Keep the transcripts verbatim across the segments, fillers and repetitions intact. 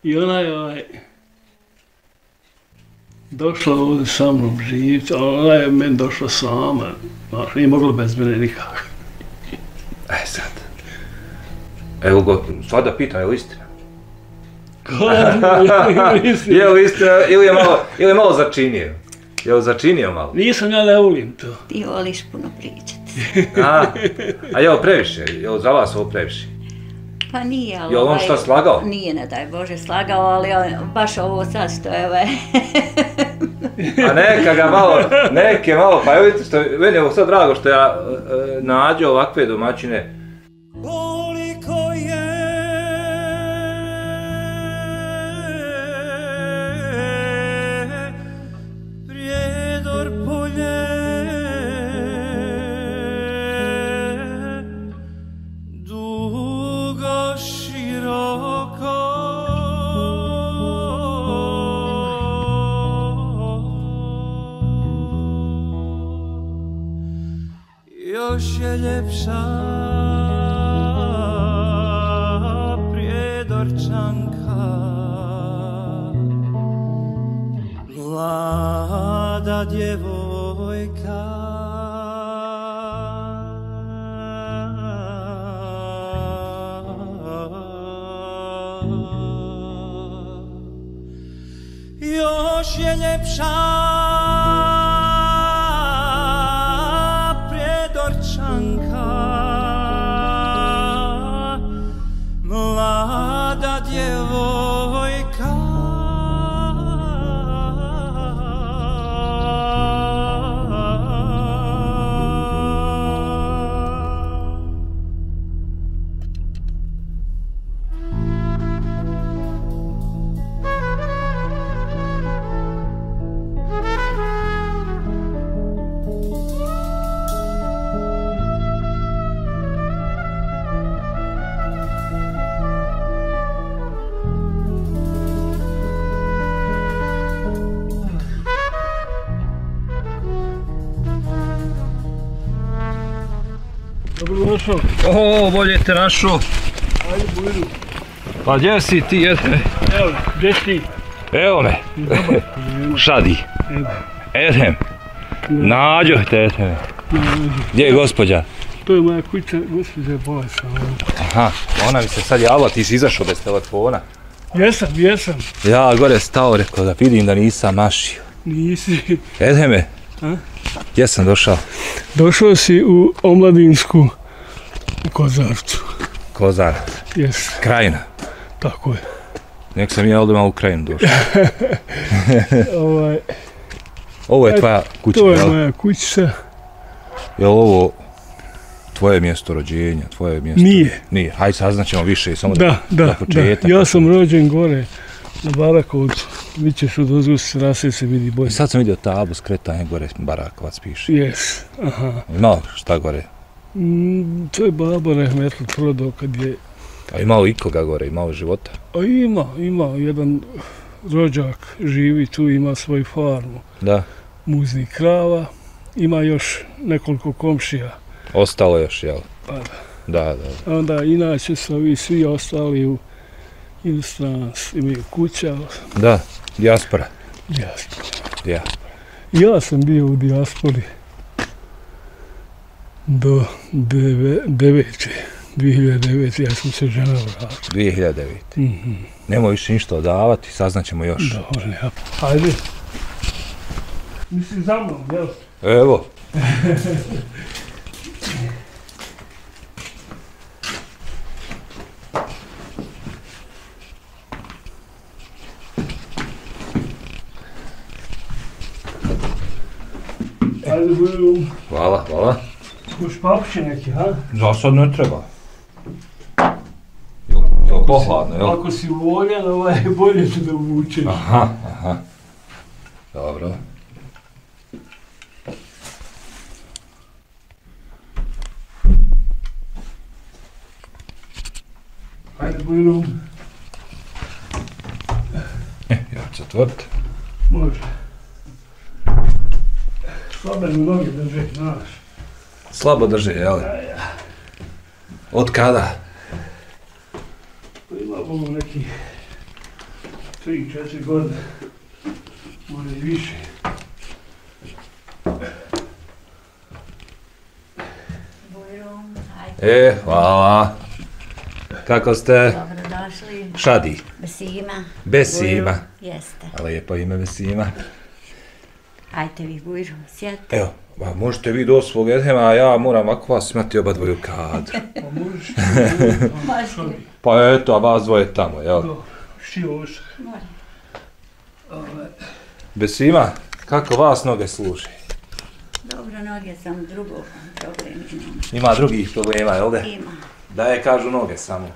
I ona je ovaj, došla ovdje sa mnom živjeti, a ona je meni došla sama, znaš, nije mogla bez mene nikako. E sad, evo go, sada pitam, je li istina? Je li istina, ili je malo, ili je malo začinio? Je li začinio malo? Nisam, ja ne volim to. Ti voliš puno pričati. A, a je li previše? Je li za vas ovo previše? Pa nije, ali... Je li on šta slagao? Nije, ne daj Bože, slagao, ali baš ovo sad što je ovaj... A neka ga malo, neke malo, pa evo vidite što, meni je ovo sad drago što ja e, nađu ovakve domaćine. Koliko je Prijedor polje, dugo široko. Još je ljepša Prijedorčanka, mlada djevojka. Još je ljepša mlada djevojka. Dobro došao. O, bolje te našao. Ajde, bujdu. Pa gdje si ti, Edhem? Evo, gdje si ti? Evo me. Šadi. Edhem. Nađo te, Edhem. Gdje je gospođa? To je moja kuća, gospođa bolesna. Aha, ona mi se sad javila, ti si izašao bez telefona. Jesam, jesam. Ja gore stao, rekao da vidim da nisam mašio. Nisi. Edheme, gdje sam došao? Došao si u Omladinsku u Kozarcu. Kozar. Jes. Krajina. Tako je. Nek sam ja ovdje malo u Krajinu došao. ovaj, Ovo je tvoja kuća, to je jel? moja kuća. Je li ovo tvoje mjesto rođenja, tvoje mjesto? Nije. Nije. Hajde saznaćemo više, samo da, da, da početak. Da. Ja sam rođen gore na Barakovcu. Vi ćeš od ozgu strase se vidi bolje. I sad sam vidio tablu skretanje gore, Barakovac piše. Jes, aha. Imao šta gore? Mm, to je babo Rehmetli prodao kad je... A imao ikoga gore, imao života? A ima, ima. Jedan rođak živi tu, ima svoju farmu. Da. Muznih krava. Ima još nekoliko komšija. Ostalo još, jel? Pa da. Da, da. A onda inače su ovi svi ostali u inostranstvu, imaju kuća. Da, dijaspora. Dijaspora. Ja. Ja sam bio u dijaspori do devete. dvije hiljade devete. Ja sam se žena vratila. dvije hiljade devete. Mm-hmm. Nemoj više ništa odavati, saznaćemo još. Dobro, ja. Hajde. Misli za mnom, jel? Evo. Ajde, budem. Hvala, hvala. Hoš papuće neki, ha? Za sad ne treba. Jel pohladno, jel? Ako si voljan, ovaj, bolje te da uvučeš. Aha, aha. Dobro. Ajde, budem. E, ja ću zatvoriti. Može. Slabe mi noge drže, znaš. Slabo drže, jel? Ja, ja. Od kada? Ima Bogu neki tri, četiri godine. Može i više. E, hvala. Kako ste? Dobrodošli. Šadi. Besima. Besima. Jeste. Lijepo ime Besima. Ajte vi, Bujro, sjedite. Evo, ba, možete vi do svog Edhema, a ja moram ovako vas imati oba dvoju kadru. Pa možeš. Može. Pa eto, a vas dvoje tamo, jel? Štio ovo se. Može. Besima, kako vas noge služe? Dobro, noge sam drugog problem imam. Ima drugih problema, jel de? Ima. Da je kažu noge samo.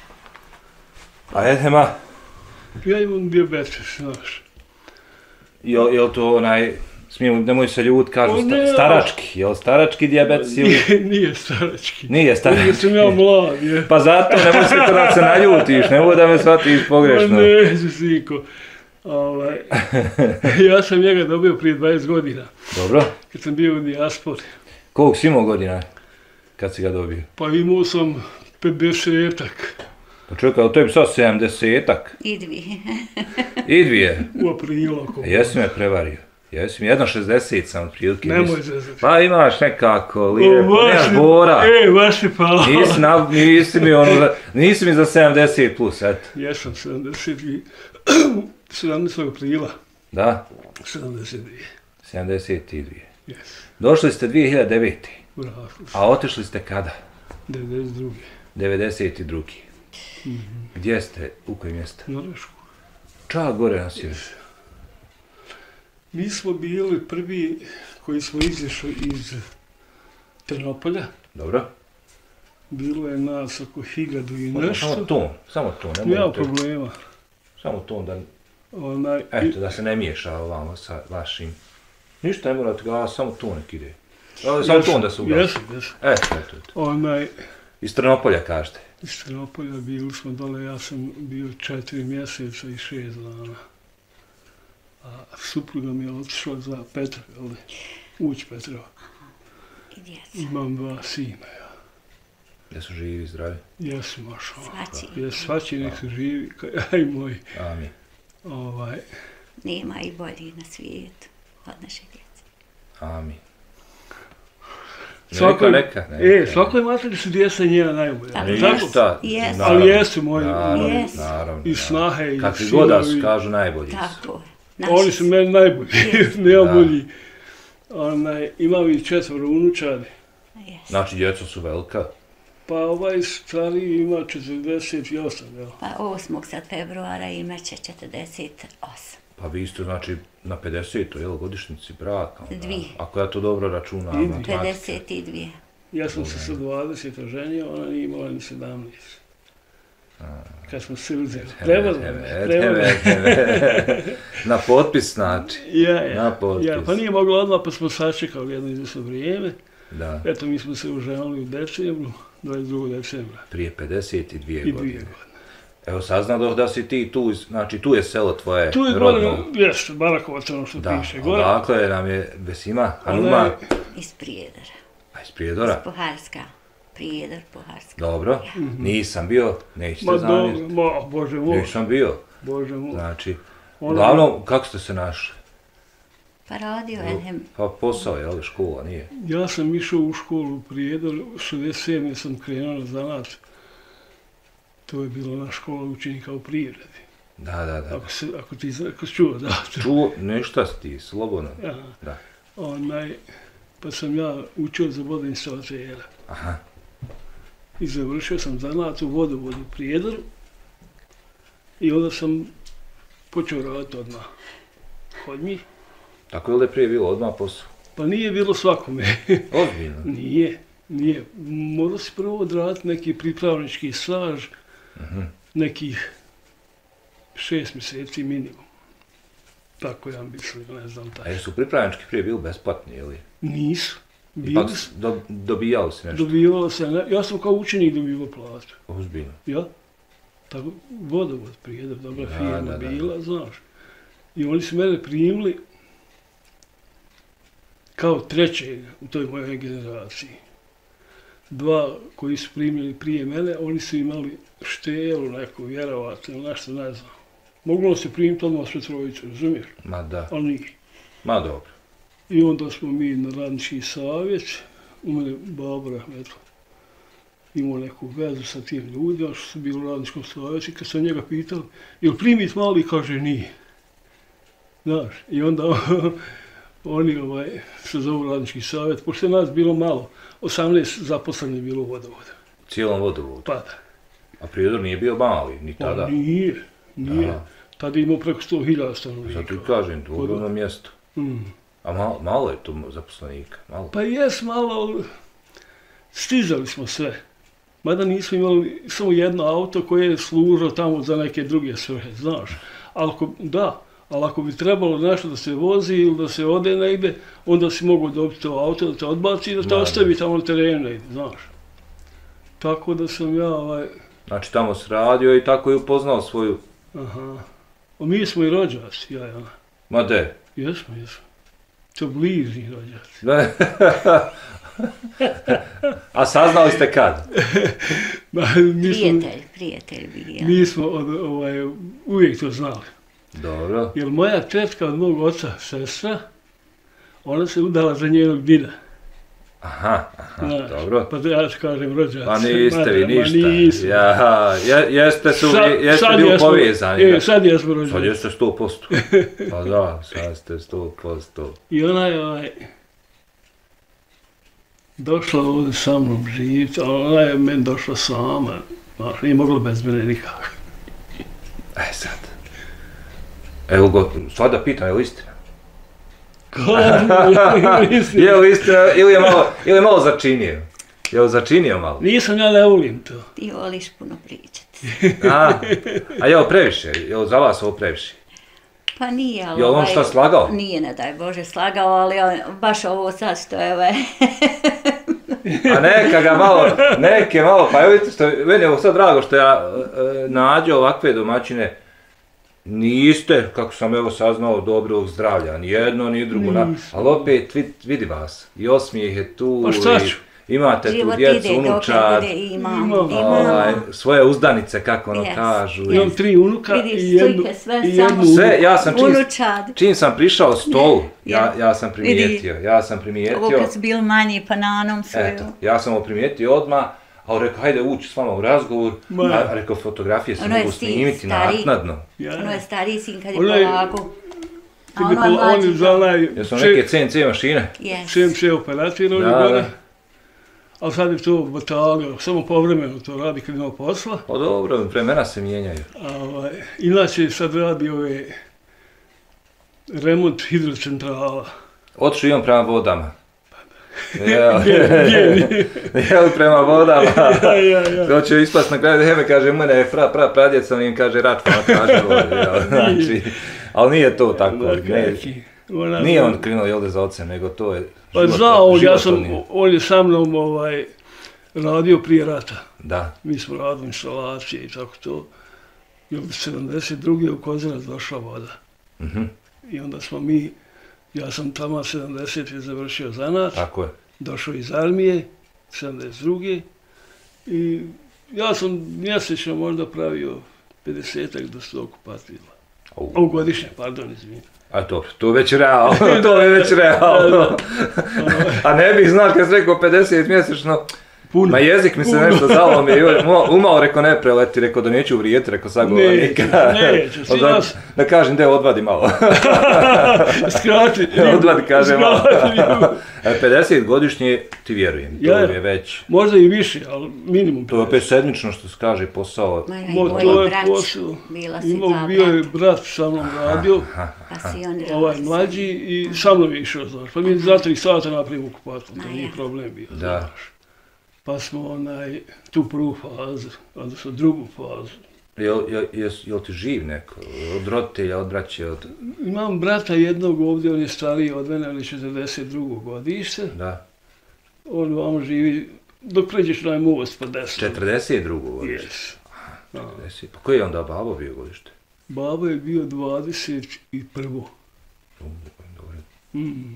A Edhema, Ja imam dijabetes, znaš. jel, jel to onaj, smijem, nemoj se ljut, kažu O, sta, ne, starački, jel starački dijabetes ili... Nije, nije starački. Nije starački. Nije sam ja mlad, je. Pa zato nemoj se to da se naljutiš, nemoj da me shvatiš pogrešno. Ma ne, Siko. Ovaj, ja sam njega dobio prije dvadeset godina, Dobro. kad sam bio u dijaspori. Koliko si imao godina kad si ga dobio? Pa imao sam pedesetak Pa čekaj, ali to je sad sedamdesetak. I dvije. I dvije. u aprilu. Ako... A jesi me prevario. Jesi mi, jedno šezdeset sam otprilike. Nemoj mislim. zezati. Pa imaš nekako, lijepo, O, nemaš vaši- bora. E, vaši pala. Nisi, na, nisi mi ono, za- nisi mi za sedamdeset plus, eto. Jesam sedamdeset i sedamnaestog aprila. Da, sedamdeset dvije. sedamdeset dvije. Jes. Došli ste dvije hiljade devete. Bravo. A otišli ste kada? devedeset druge. devedeset druge. Gdje ste? U kojem mjestu? Norvešku. Čak gore nas je. Mi smo bili prvi koji smo izišli iz Trnopolja. Dobro. Bilo je nas oko hiljadu i Samo nešto. ton, samo ton. Nema nemojte- problema. Samo ton da, Onaj, eto, da se ne miješa ovamo sa vašim. Ništa ne morate ga, samo ton nek ide. Evo, samo ton da se ugasi. Jesam, jesam. Eto, eto, eto. Onaj, Iz Trnopolja kažete. iz Trnopolja bili smo dole, ja sam bio četiri mjeseca i šest dana. A supruga mi je otišla za Petrov, jel ne? Uć Petrova. I djeca. Imam dva sina, ja. Da su živi i zdravi. Jesu, mašo. Svači. Jes, svači nek se živi, kao ja i moj. Amin. Ovaj, Nema i bolji na svijetu od naše djece. Amin. svakoj, neka, neka. e, svakoj materi su djeca njena najbolja. Ali Tako? Ništa. Jesu. naravno, Ali jesu moji, Naravno, Jesu. naravno. i snahe, i Kakvi god da su, sinovi. kažu najbolji su. Tako je. Naši Oni su meni najbolji, Jesu. nema Da. bolji. Onaj, imam i četvoro unučadi. Jesu. Znači, djeca su velika. Pa ovaj stariji ima četrdeset osam, jel? Pa osmog sad februara imat će četrdeset osam. Pa vi ste, znači, na pedesetoj, jel, godišnjici braka. onda, Dvije. Ako ja to dobro računam. I matematike. pedeset dvije. Ja sam se sa dvadeset oženio, ona nije imala ni sedamnaest. Kad smo se uzeli. Prevozno, Tebe, prevozno. tebe, tebe. Na potpis, znači. Ja, ja. Na potpis. Ja, pa nije mogla odmah, pa smo sačekali jedno izvjesno vrijeme. Da, Eto, mi smo se oženili u decembru, dvadeset drugog decembra. prije pedeset dvije I dvije godine. godine. Evo, saznadoh da si ti tu, iz- znači, tu je selo tvoje Tu je gore, rodno. jeste, Barakovac, ono što Da, piše. Gore, odakle nam je Besima, Ona Hanuma, je- Iz Prijedora. a iz Prijedora. Iz Poharska. Prijedor, Poharska. Dobro, nisam bio, nećete ma zamjeriti. dobro, ma, bože moj, Nisam bio, bože moj. znači, Ona- uglavnom, kako ste se našli? Pa radio Edhem. Pa posao, jel, škola, nije? Ja sam išao u školu u Prijedor, šezdeset sedme sam krenuo na zanat. To je bila naša škola učenika u privredi. Da, da, da. Ako, se, ako ti zna- ako si čuo, da. Čuo, ništa si ti, slobodno. Ja. Da. Onaj, pa sam ja učio za vodoinstalatera. Aha, I završio sam zanat u vodovodu u Prijedoru. I onda sam počeo raditi odmah kod njih. tako je li da je prije bilo odmah posao? Pa nije bilo svakome. Ozbiljno. Nije, nije. Morao si prvo odraditi neki pripravnički staž, nekih šest mjeseci minimum. Tako ja mislim, ne znam A taj. jesu pripravnički prije bili besplatni, ili? Nisu. Bili Ipak su, do, dobijali si nešto? dobivalo se, ne- ja sam kao učenik dobivao platu. Ozbiljno. Ja? Tako, vodovod Prijedor, dobra Da, firma da, da. bila, znaš. I oni su mene primili kao trećeg u toj mojoj generaciji. Dva koji su primili prije mene, oni su imali štelu neku, vjerovatno, nešto ne znam. Moglo se primiti odmah sve trojice, razumiješ? Ma da, Ali nije. ma dobro. I onda smo mi na radnički savjet, u mene Babra, eto, imao neku vezu sa tim ljudima što su bili u radničkom savjetu i kad sam njega pitao, jel primit mali, kaže nije. Znaš, i onda oni ovaj, se zovu radnički savjet, pošto je nas bilo malo, osamnaest zaposlenih bilo u vodovodu. Cijelom vodovodu. Pa da. A Prijedor nije bio mali, ni Pa tada. nije, nije. Aha. Tada je imao preko sto hiljada stanovnika. Zato ti kažem, to je ogromno mjesto. Mm. A malo, malo je tu zaposlenika, malo. Pa jes malo, ali stizali smo sve. Mada nismo imali samo jedno auto koje je služilo tamo za neke druge svrhe, znaš. Ali ako, da, ali ako bi trebalo nešto da se vozi ili da se ode negdje, onda si mogao dobiti to auto da te odbaci i da te Da, ostavi tamo na terenu negdje, znaš. Tako da sam ja, ovaj, Znači tamo se radio i tako je upoznao svoju... aha. A mi smo i rođaci, ja i ona. Ma de. Jesmo, jesmo. To bližnji rođaci. Ne. A saznali ste kad? Ma, mi smo, Prijatelj, prijatelj bio. mi smo od, ovaj, uvijek to znali. Dobro. Jer moja tetka od mog oca, sestra, ona se udala za njenog dida. Aha, aha, Znaš, dobro. Pa da ja ću kažem rođaci. Pa niste vi Ma, ništa. Ma nismo. Ja, je, jeste su, Sad- jeste sad bili jesmo- povezani. E, da. sad jesmo rođaci. Sad jeste sto posto. Pa da, sad ste sto posto. I ona je ovaj, došla ovdje sa mnom živjeti, a ona je meni došla sama. Znaš, nije mogla bez mene nikako. E sad. Evo go, sada pitam, je li istina? Mislim, Je li istina ili je malo, ili je malo začinio? Je li začinio malo? nisam, ja ne volim to. Ti voliš puno pričati. A, a je li previše? Je li za vas ovo previše? Pa nije, ali Je li on šta slagao? Nije, ne daj Bože, slagao, ali on, baš ovo sad što je ovaj... A neka ga malo, neke malo, pa evo vidite što, meni je ovo sad drago što ja e, nađo ovakve domaćine, niste, kako sam evo saznao, dobrog zdravlja, ni jedno, ni drugo, na, Nisam. ali opet vid, vidi vas, i osmijeh je tu, Pa šta i ću? imate tu Život djecu, ide, dokle unučad, bude, imam, Imam. imam. ovaj, svoje uzdanice, kako ono Yes, kažu. yes. i- Imam tri unuka Vidiš, i jednu, slike, sve i samo. jednu Sve, unuku. ja sam čim, Unučad. čim sam prišao stolu, ja, Ja. ja sam primijetio, ja sam Ovo primijetio, kad su bili manji pa na onom svoju. eto, ja sam ovo primijetio odmah, a on rekao, hajde ući s vama u razgovor, Ma. a, a rekao, fotografije se Ono je mogu sin snimiti stariji. naknadno. Ja, Ono je stariji sin kad je Ono je- polako. A kad je ono je pola- on je mlađi. za onaj Jesu neke C N C mašine? Yes. C N C operator ovdje Da, gore. da. Ali sad je to batalio, samo povremeno to radi kad ima posla. Pa dobro, vremena se mijenjaju. A, ovaj, inače sad radi ove remont hidrocentrala. Otišu i on prema vodama. Jel, Bijeli. jel prema vodama. Ja, ja, ja. To će ispast na kraju Heme, kaže, mene je pra, pra, pradjec, on im kaže Račko, on kaže vode, jel, znači, ali nije to tako, Dakle, ne, neki, ona- nije on krenuo jel za ocem, nego to je Pa život- znao, on, ja sam, životni. on je sa mnom ovaj, radio prije rata. Da, Mi smo radili instalacije i tako to. I od sedamdeset druge u Kozarac došla voda. mhm, I onda smo mi, ja sam tamo sedamdesete završio zanat, tako je. došao iz armije, sedamdeset druge I ja sam mjesečno možda pravio pedesetak do sto kupatila. Au. O, godišnje, pardon, izvinim. A dobro, to je već realno, to je već realno. A ne bih znao kad sam rekao pedeset mjesečno, Puno. ma jezik mi se Puno. nešto zalo mi, umao rekao ne preleti, rekao da neću vrijeti, rekao sagovornika. Neće, neće, svi da, nas- da kažem da je odvadi malo. Skrati. Odvadi kaže malo. Skrati ribu. E, pedeset godišnje ti vjerujem, to Ja, ja. je već, Možda i više, ali minimum. to je opet sedmično što se kaže posao. Ma ja i Mo, moji to je brać, posao. bila si Imao, dva bio je brata, brat sa mnom radio, pa si oni ovaj radili. mlađi i sa mnom je išao, znaš. Pa mi za tri sata napravimo kupatilo, to Ma nije ja. problem bio, Da. znaš. Pa smo onaj, tu prvu fazu, odnosno drugu fazu. Jel, jel, jel, jel ti živ neko, od roditelja, od braće, od... Imam brata jednog ovdje, on je stariji od mene, on je četrdeset drugo godište. Da, On vam živi, dok pređeš na most pa desno. četrdeset drugo godište. Yes. četrdeset. Pa koji je onda babo bio godište? Babo je bio dvadeset prvo. U, dobro. Mm.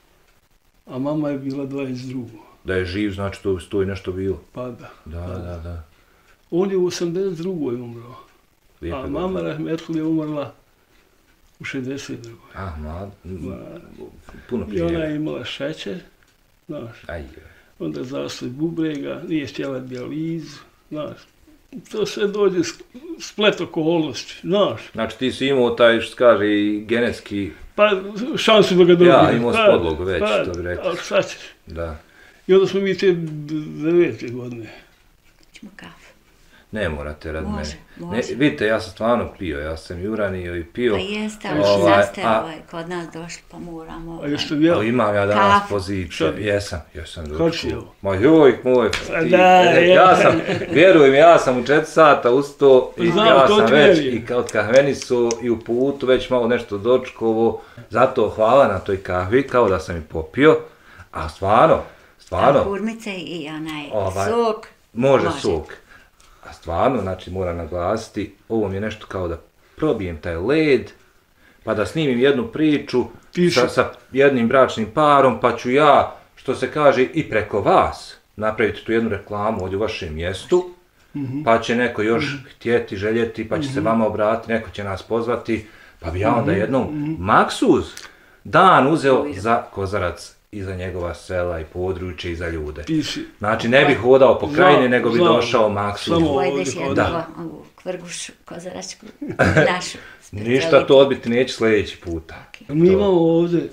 A mama je bila dvadeset drugo. Da je živ, znači to sto i nešto bilo. Pa da. Da, da, da. On je u osamdeset drugoj umro. lijepe A godine. mama Rahmetli je umrla u šezdeset drugoj. Ah, mlad, puno I prije. ona je imala šećer, znaš. Aj, Onda zastoj bubrega, nije htjela dijalizu, znaš. To sve dođe splet okolnosti, znaš. znači ti si imao taj, što se kaže, i genetski, Pa šansu da ga dobije. ja imao s Pa, podlogu već, pa, to bi rekao. ali šta ćeš? Da. I onda smo mi te devete godine. Ćemo kafu. Ne morate radi Može, mene. može. Ne, vidite, ja sam stvarno pio, ja sam i uranio i pio. Pa jeste, ali Ovaj, sad ste a- ovaj, kod nas došli pa moramo... A Ovaj. jeste jel? Ali imam ja danas Kafu. poziciju, Šta bi? jesam, jesam Kad ručku. si jel? Ma joj, moj, A ti- da, e, je. ja sam, vjerujem, ja sam u četiri sata ustao i Znam, ja to sam ti već vjerujem. i od kahveni su i u putu već malo nešto dočkovo, zato hvala na toj kahvi, kao da sam i popio, a stvarno, stvarno, Kurmice i onaj Ovaj, sok. može može. sok. A stvarno, znači moram naglasiti, ovo mi je nešto kao da probijem taj led, pa da snimim jednu priču Ti sa, si- sa jednim bračnim parom, pa ću ja, što se kaže, i preko vas napraviti tu jednu reklamu ovdje u vašem mjestu, pa će neko još htjeti, željeti, pa će se vama obratiti, neko će nas pozvati, pa bi ja onda jednom maksuz dan uzeo za Kozarac i za njegova sela i područje i za ljude. Ti si Znači ne bih hodao po krajini, Znam, nego bi znam. došao maksuz. Samo- Pojedeš ovdje jednu da. ovu kvrgušu kozaračku, našu. Ništa to odbiti neće sljedeći puta. Mi To- imamo ovdje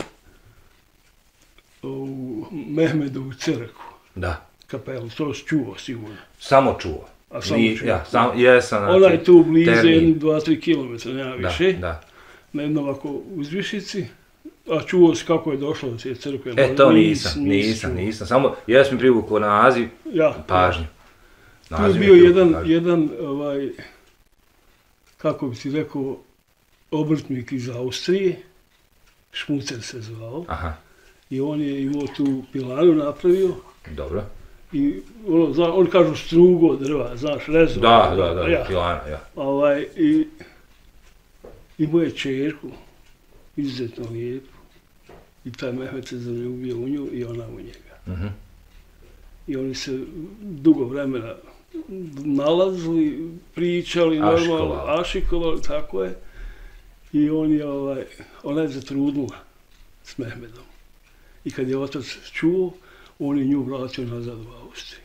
u Mehmedovu crkvu, Da, kapelu, to si čuo sigurno. samo čuo. A samo Ni- čuo. Ja, sam, jesam, znači, Ona je tu blizu, termin. jedni dva, tri kilometra, nema Da, više, da. na jednom ovako uzvišici. A čuo si kako je došlo do te crkve? E, to Nis- nisam, nisi nisam, čuo. nisam. Samo, jes mi privukao naziv, Ja, pažnju. tu je Naziv mi bio privukao jedan, pažnju. jedan, ovaj, kako bi ti rekao, obrtnik iz Austrije, Šmucer se zvao, Aha, i on je imao tu pilanu napravio, dobro. i ono, zna, on kažu strugo drva, znaš, rezao. Da, da, da, ja. pilana, ja. Ovaj, i imao je čerku, izuzetno lijepu, i taj Mehmet se zaljubio u nju i ona u njega. Mhm. I oni se dugo vremena nalazili, pričali, normalno, Ašikovali. ašikovali, tako je. I on je, ovaj, ona je zatrudnula s Mehmedom. I kad je otac čuo, on je nju vratio nazad u Austriju.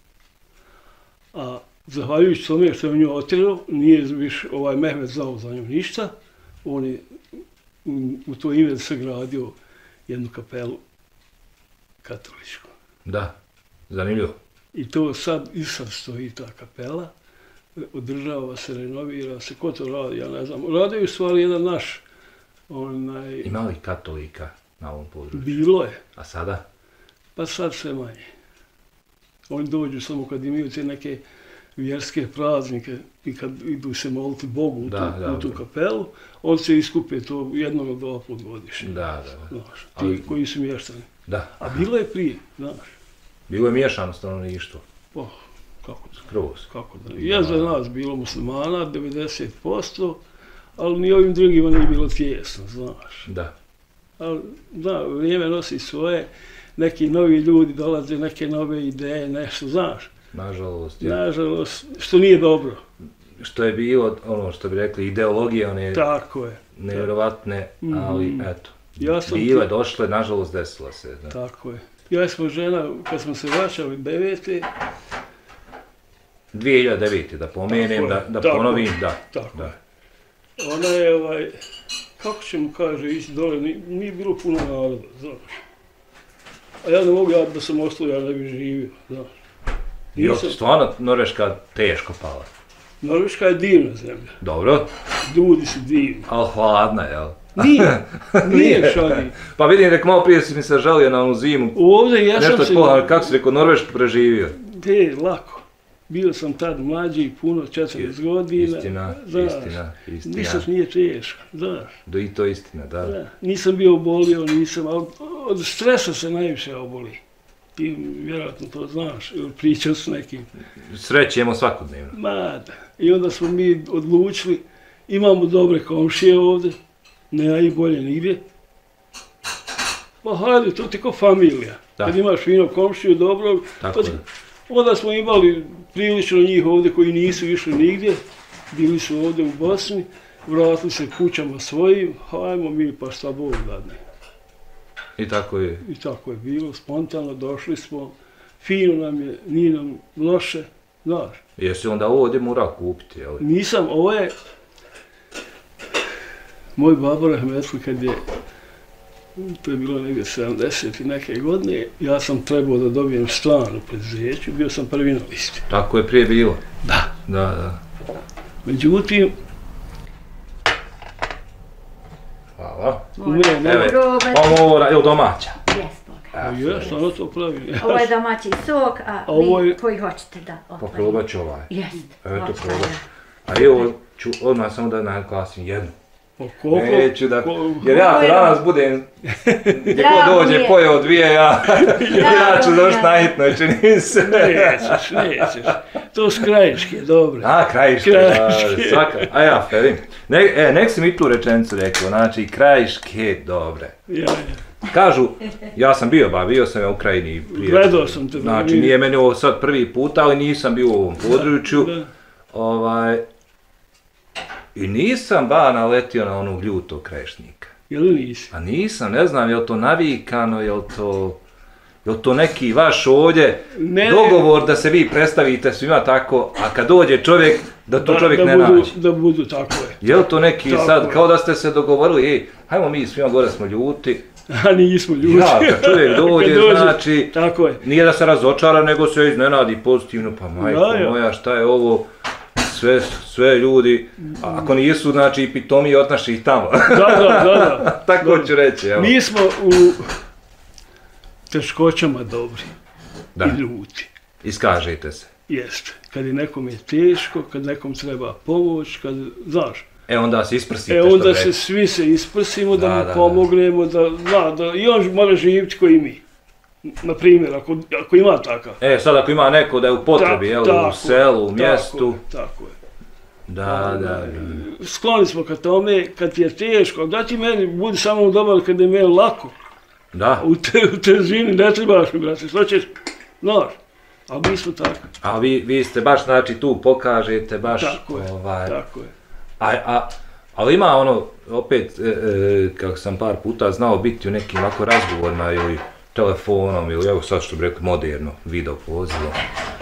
A zahvaljujući tome što je nju otjerao, nije više ovaj Mehmed znao za nju ništa. On je u, u to ime sagradio jednu kapelu katoličku. Da, zanimljivo. I to sad, i sad stoji ta kapela, održava se, renovira se, ko to radi, ja ne znam. Radi u stvari jedan naš, onaj, Ima li katolika na ovom području? bilo je, A sada? pa sad sve manje. Oni dođu samo kad imaju te neke vjerske praznike i kad idu se moliti Bogu u, Da, tu, da, u tu da. kapelu, on se iskupe to jednom ili dva put godišnje. Da, da, da. Znaš, ti Ali- koji su mještani. Da. A bilo je prije, znaš, Bilo je miješano stanovništvo. oh, kako to. Skroz. Kako da ne. Je za nas bilo muslimana, devedeset posto, ali ni ovim drugima nije bilo tijesno, znaš. Da. Ali, da, vrijeme nosi svoje, neki novi ljudi dolaze, neke nove ideje, nešto, znaš. Nažalost, ja. Nažalost, što nije dobro. Što je bilo, ono što bi rekli, ideologije, one Tako je, nevjerovatne, ali Mhm. eto. Ja sam Bile, ti- došle, nažalost desila se. Da. tako je. Ja smo žena, kad smo se vraćali devete, dvije hiljade devete. da pomenem, Tako da, je, da tako ponovim, je, da. tako da. je. Ona je, ovaj, kako će mu kaže, ići dole, ni- nije bilo puno naroda, znaš. A ja ne mogu, ja da sam ostao, ja ne bi živio, znaš. Jo, Nisam- stvarno Norveška teško pala. Norveška je divna zemlja, Dobro, ljudi su divni. ali hladna, jel? Nije, nije šalji. Pa vidim, rek malo prije si mi se žalio na onu zimu. Ovdje ja Nešto sam je se... pohvalno, kako si rekao, Norvešku preživio. Te, lako. Bio sam tad mlađi, puno, četrdeset godina. Istina, znaš. istina, istina. Ništa nije teško, znaš. Do i to istina, da. Da. Nisam bio obolio, nisam, ali od stresa se najviše oboli. Ti vjerojatno to znaš, ili pričao s nekim. Srećemo svakodnevno. Ma da. I onda smo mi odlučili, imamo dobre komšije ovdje, nema ih bolje nigdje. Pa hajde, to ti ko familija. Da. Kad imaš fino komšiju, dobrog, Tako to ti- je. onda smo imali prilično njih ovdje koji nisu išli nigdje bili su ovdje u Bosni, vratili se kućama svojim, hajmo mi pa šta Bog dadne. I tako je. I tako je bilo, spontano došli smo, fino nam je, nije nam loše, znaš. Jesi onda ovdje morao kupiti, jel? Nisam, ovo je, moj babo Rahmetli kad je, to je bilo negdje sedamdeset i neke godine, ja sam trebao da dobijem stan u preduzeću, bio sam prvi na listi. Tako je prije bilo? Da. Da, da. Međutim, Hvala. ne, ne, Evo, pa mora, evo domaća. jes, ono to pravi. Ovo je domaći sok, a Ovo vi je- koji hoćete da otvorite. Poprobat ću ovaj. Jest. Eto, otvorite. probat. A evo ću odmah samo da naglasim jednu. Pa koliko? Neću da, ko- jer ja ako danas budem, gdje god dođe pojeo dvije, ja, ja ću doći na hitnoj, čini se. Nećeš, nećeš. To su krajiške, dobro. A, krajiške, Krajiške. da, svaka, a ja, Ferim. Ne, e, nek si mi tu rečenicu rekao, znači, krajiške, dobre. Ja, ja. Kažu, ja sam bio, ba, bio sam u Ukrajini prije. Gledao sam te, Znači, vidim. nije meni ovo sad prvi put, ali nisam bio u ovom području. Da. Ovaj, i nisam ba naletio na onog ljutog krajišnika. Jel nisi? A nisam, ne znam, je li to navikano, je li to, je li to neki vaš ovdje Ne. dogovor da se vi predstavite svima tako, a kad dođe čovjek, da to čovjek da ne budu, nađe. Da budu, tako je. Je li to neki Tako sad, je. kao da ste se dogovorili, ej, hajmo mi svima gore smo ljuti. A nismo ljudi. Ja, kad čovjek dođe, Kad dođe, znači, tako je. nije da se razočara, nego se iznenadi pozitivno, pa majko Da, ja. moja, šta je ovo, sve, sve ljudi, a ako nisu, znači, i pitomi od naših tamo. Da, da, da, da. Tako Da. ću reći, evo. Mi smo u teškoćama dobri Da, i ljuti. iskažite se. Jeste. Kad je nekom je teško, kad nekom treba pomoć, kad, znaš, E, onda se isprsite, e što onda bi se rekli. svi se isprsimo da, Da, mu da, da. pomognemo, da, da, da, i on mora živjeti koji mi. Na primjer, ako, ako ima takav. E, sad ako ima neko da je u potrebi, Ta- jel, tako u selu, u je, mjestu, Tako je, tako je. da, da, da. Skloni smo ka tome, kad ti je teško, da ti meni budi samo dobar kad je meni lako. Da, U, te, u težini ne trebaš mi, brate, što ćeš, znaš, ali mi smo tako. a vi, vi ste baš, znači, tu pokažete, baš, Tako je, ovaj, tako je. a, a, ali ima ono, opet, e, e, kako sam par puta znao biti u nekim ovako razgovorima ili telefonom ili evo sad što bi rekli moderno, video pozivom.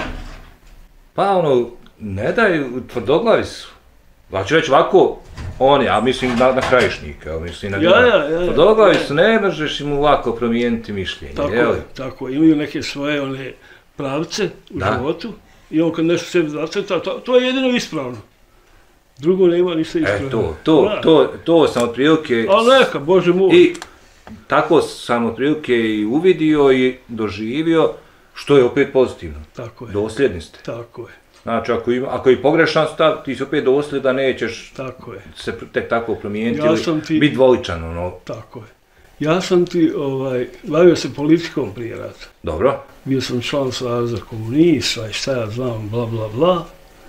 Pa ono, ne daju, tvrdoglavi su. Ja ću reći ovako, oni, a mislim na, na krajišnike, a mislim na Ja, ja, ja, ja. tvrdoglavi su, ne možeš im lako promijeniti mišljenje, Tako jel? je, tako je. Imaju neke svoje one pravce u Da. životu i on kad nešto sebi zacrta, to, to je jedino ispravno. Drugo nema ništa ispravno. E, to, to, Da. to, to sam otprilike... Ali neka, Bože moj. I tako sam otprilike i uvidio i doživio, što je opet pozitivno. Tako je, Dosljedni ste. tako je, Znači, ako, ima, ako je pogrešan stav, ti si opet dosljedan, nećeš tako je, se tek tako promijeniti Ja ili sam ti- biti dvoličan, ono. tako je. Ja sam ti, ovaj, bavio se politikom prije rata. Dobro, Bio sam član Saveza komunista i šta ja znam, bla bla bla.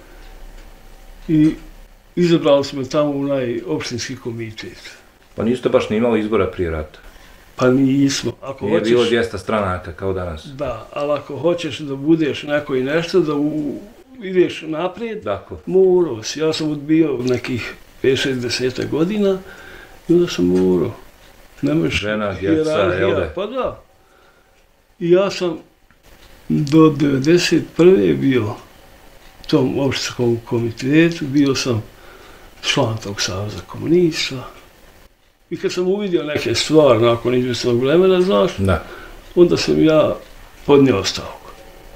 I izabrali smo tamo u onaj opštinski komitet. pa niste baš ni imali izbora prije rata. Pa nismo. Ako Nije hoćeš, bilo dvjesto stranaka kao danas. da, ali ako hoćeš da budeš neko i nešto, da u, ideš naprijed, Dakle, morao si. Ja sam odbio nekih pet šezdeset godina i onda sam morao. Ne možeš Žena, djeca, hijerarhija, jel da? Pa da. I ja sam do devedeset prve bio u tom opštinskom komitetu, bio sam član tog Saveza komunista. I kad sam uvidio neke stvari nakon izvjesnog vremena, znaš, da. onda sam ja podnio ostavku.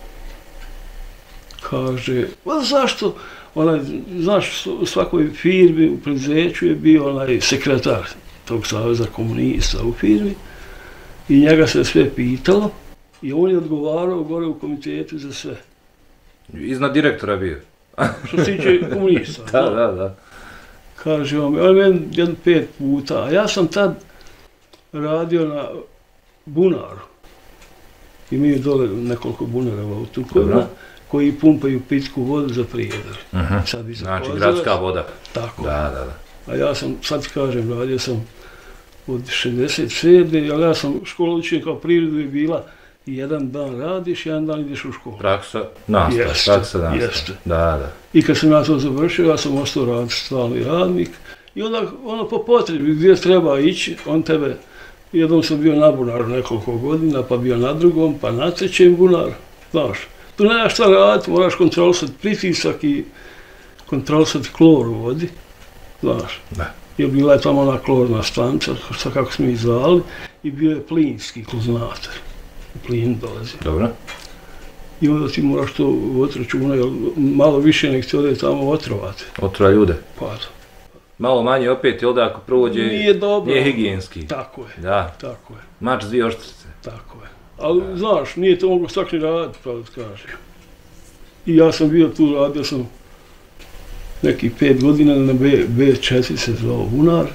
Kaže, pa zašto, onaj, znaš, u svakoj firmi, u preduzeću je bio onaj sekretar tog Saveza komunista u firmi i njega se sve pitalo i on je odgovarao gore u komitetu za sve. Iznad direktora bio. Što se tiče komunista. Da, da, da. Kaže on, on meni jedno pet puta, a ja sam tad radio na bunaru. Imaju dole nekoliko bunara u autokojima Dobro. koji pumpaju pitku vodu za prijedor. Mhm. Sad bi za Znači, Kozarac. gradska voda. Tako. Da, da, da. A ja sam, sad ti kažem, radio sam od šezdeset sedme, ali ja sam škola učenja kao prirodu je bila I jedan dan radiš, jedan dan ideš u školu. Praksa, nastava, Jeste, praksa, nastava. jeste. Da, da. I kad sam ja to završio, ja sam ostao raditi stalni radnik. I onda, ono po potrebi, gdje treba ići, on tebe, jednom sam bio na bunaru nekoliko godina, pa bio na drugom, pa na trećem bunaru, znaš. Tu nemaš šta raditi, moraš kontrolisati pritisak i kontrolisati klor u vodi, znaš. Da. I bila je tamo ona klorna stanca, šta kako smo ih zvali, i bio je plinski kloznator. Plin dolazi. Dobro. I onda ti moraš to voditi računa, jer malo više nek ti ode tamo otrovati. Otrova ljude. Pa to. Malo manje opet, jel da, ako prođe, Nije dobro. nije higijenski. Tako je. Da. Tako je. Mač dvije oštrice. Tako je. Ali znaš, nije to mogu stakni raditi, pa da ti kažem. I ja sam bio tu, radio sam nekih pet godina na B, B četiri se zvao bunar.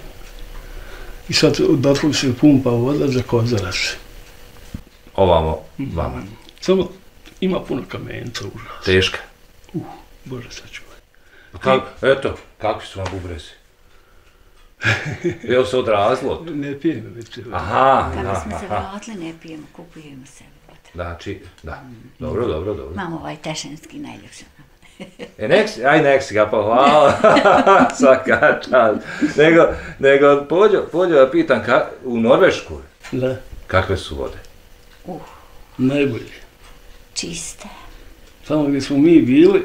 I sad odatle se pumpa voda za kozarac. Ovamo, vama. Samo ima puno kamenca, užas. Teška. Uh, Bože sačuvaj. Ka, eto, kakvi su vam bubrezi? Jel se odrazilo? Ne pijem već. Aha, Kada aha, smo se aha. vratili, ne pijemo, kupujemo sebi vode. Znači, da. Dobro, dobro, dobro. Imamo ovaj tešenski najljepši. E, nek si, aj nek si ga, pa hvala. Svaka čast. Nego, nego, pođo, pođo da pitam, ka, u Norveškoj, Da, kakve su vode? Uh, najbolje. čiste. Tamo gdje smo mi bili,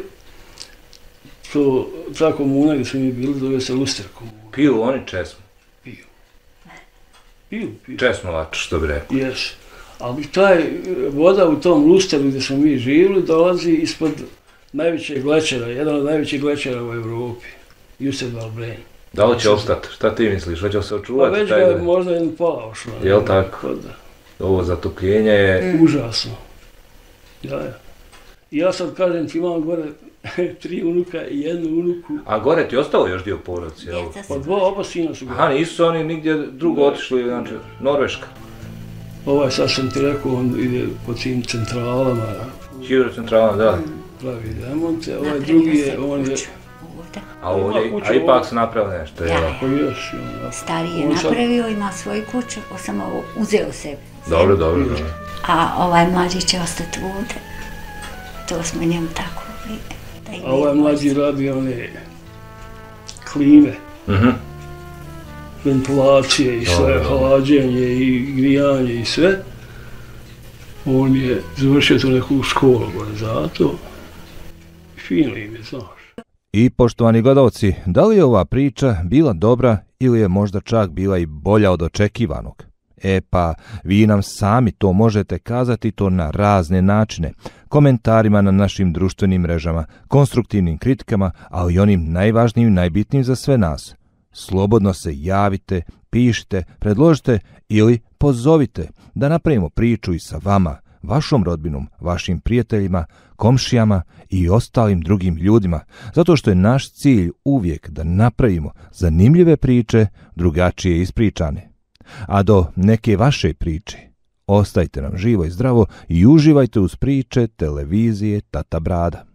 to, ta komuna gdje smo mi bili zove se Luster komuna. Piju oni česmu. Piju. Piju, piju. Česmolač, što bi rekao. Jes. Ali taj e, voda u tom Lusteru gdje smo mi živjeli dolazi ispod najvećeg glečera, jedan od najvećih glečera u Europi. Justervalbren. Da li će ostati? Šta ti misliš? Hoće li se Pa očuvati? već ga taj je da- možda jedan pola ošlo. Jel tako? Ovo zatopljenje je... Užasno. Ja, ja. I ja sad kažem ti imam gore tri unuka i jednu unuku. A gore ti ostalo još dio porodice, jel? Djeca Pa su dva, oba sina su gore. Aha, nisu oni nigdje drugo otišli, znači, Norveška. Ovaj sad sam ti rekao, on ide po tim centralama, Hidrocentralna, da. pravi remonte, ovaj napravio drugi je, sebi on je, kuću ovdje. A, ovdje, Ima kuću a ipak ovdje. su napravili nešto, jel? Da. pa još, ono, Stariji je on sad- napravio, ima svoju kuću, on sam ovo uzeo sebi. Dobro, dobro, dobro. A ovaj mlađi će ostati ovdje. To smo njemu tako uvijek. Da ima a ovaj jednu mlađi vrstu. radi one klime, Mhm. ventilacije i sve, Dobro, dobro. hlađenje i grijanje i sve. On je završio tu neku školu gore zato. Fino im je, znaš. I poštovani gledalci, da li je ova priča bila dobra ili je možda čak bila i bolja od očekivanog? E pa, vi nam sami to možete kazati to na razne načine, komentarima na našim društvenim mrežama, konstruktivnim kritikama, ali i onim najvažnijim i najbitnijim za sve nas. Slobodno se javite, pišite, predložite ili pozovite da napravimo priču i sa vama, vašom rodbinom, vašim prijateljima, komšijama i ostalim drugim ljudima, zato što je naš cilj uvijek da napravimo zanimljive priče, drugačije ispričane. A do neke vaše priče, ostajte nam živo i zdravo i uživajte uz priče televizije Tata Brada.